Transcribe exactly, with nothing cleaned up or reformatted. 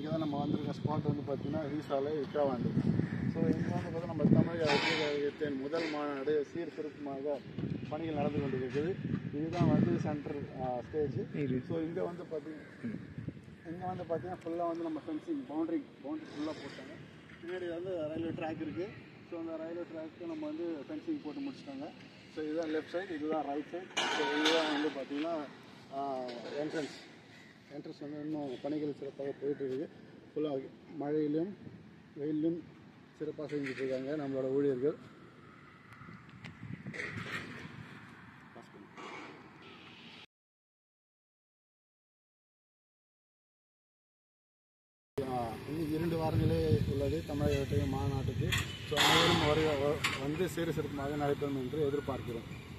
இங்கே தான் நம்ம வந்திருக்க ஸ்பாட் வந்து பார்த்திங்கன்னா ஈசாலை விக்கிரவாண்டி. ஸோ இங்கே வந்து பார்த்தா நம்ம தமிழக வெற்றிகழகத்தின் முதல் மாநாடு சீர்திருத்தமாக பணிகள் நடந்து கொண்டிருக்குது. இதுதான் வந்து சென்ட்ரல் ஸ்டேஜ். ஸோ இங்கே வந்து பார்த்திங்கன்னா இங்கே வந்து பார்த்திங்கன்னா ஃபுல்லாக வந்து நம்ம ஃபென்சிங் பவுண்ட்ரி பவுண்ட்ரி ஃபுல்லாக போட்டாங்க. பின்னாடி வந்து ரயில்வே ட்ராக் இருக்குது. ஸோ அந்த ரயில்வே ட்ராக்கு நம்ம வந்து ஃபென்சிங் போட்டு முடிச்சிட்டாங்க. ஸோ இதுதான் லெஃப்ட் சைடு, இதுதான் ரைட் சைடு. ஸோ இதுதான் வந்து பார்த்திங்கன்னா என்ட்ரன்ஸ் என்ட்ரன்ஸ் வந்து இன்னும் பணிகள் சிறப்பாக போயிட்டுருக்கு. ஃபுல்லாக மழையிலும் வெயிலும் சிறப்பாக செஞ்சுட்ருக்காங்க நம்மளோட ஊழியர்கள். இன்னும் இரண்டு வாரங்களே உள்ளது தமிழக வெற்றி மாநாட்டுக்கு. ஸோ அனைவரும் வந்து சீர்திருத்தமாக நடைபெறும் என்று எதிர்பார்க்கிறோம்.